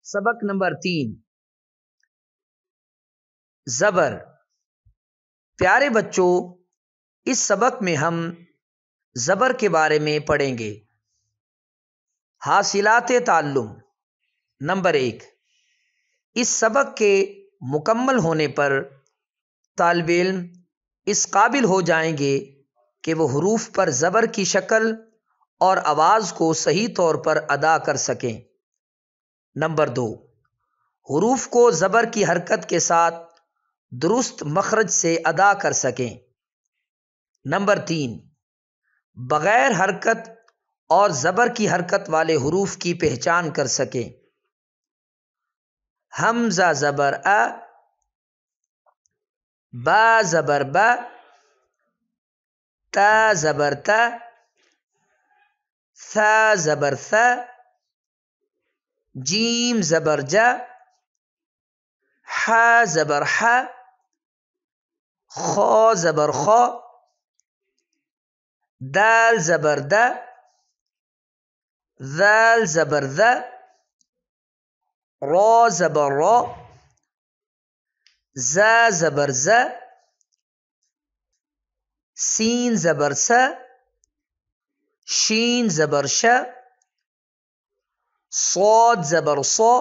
سبق نمبر 3 زبر۔ پیارے بچوں، اس سبق میں ہم زبر کے بارے میں پڑھیں گے۔ حاصلات تعلم نمبر 1، اس سبق کے مکمل ہونے پر طالب علم اس قابل ہو جائیں گے کہ وہ حروف پر زبر کی شکل اور آواز کو صحیح طور پر ادا کر سکیں۔ نمبر 2، حروف کو زبر کی حرکت کے ساتھ درست مخرج سے ادا کر سکیں۔ نمبر 3، بغیر حرکت اور زبر کی حرکت والے حروف کی پہچان کر سکیں۔ حمزہ زبر ا، با زبر با، تا زبر تا، ثا زبر ثا، جیم زبر جا، ح زبر ح، خا زبر خا، دال زبر دا، ذال زبر ذا، را زبر را، زا زبر زا، سین زبر سا، شین زبر شا، صاد زبر صا،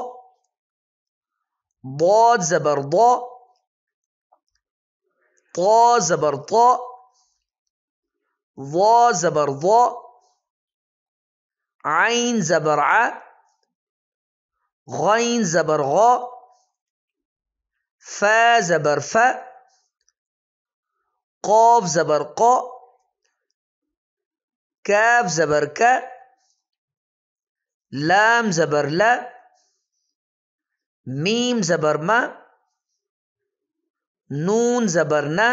ضاد زبر ضا، طا زبر طا، ظا زبر ظا، عین زبر ع، غین زبر غا، فا زبر فا، قاف زبر قا، کاف زبر کا، لام زبر لا، میم زبر ما، نون زبر نا،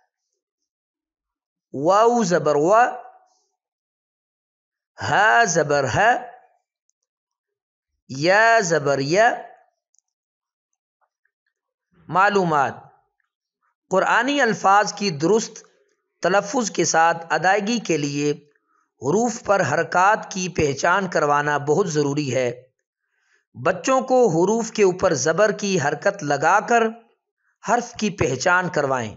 واو زبر وا، ہا زبر ہا، یا زبر یا۔ معلومات: قرآنی الفاظ کی درست تلفظ کے ساتھ ادائیگی کے لیے حروف پر حرکات کی پہچان کروانا بہت ضروری ہے۔ بچوں کو حروف کے اوپر زبر کی حرکت لگا کر حرف کی پہچان کروائیں۔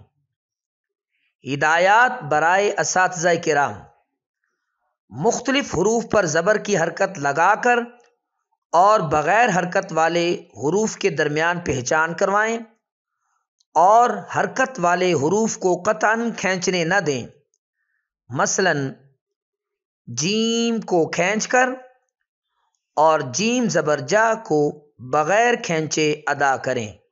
ہدایات برائے اساتذہ کرام: مختلف حروف پر زبر کی حرکت لگا کر اور بغیر حرکت والے حروف کے درمیان پہچان کروائیں، اور حرکت والے حروف کو قطعاً کھینچنے نہ دیں۔ مثلاً جیم کو کھینچ کر اور جیم زبر جا کو بغیر کھینچے ادا کریں۔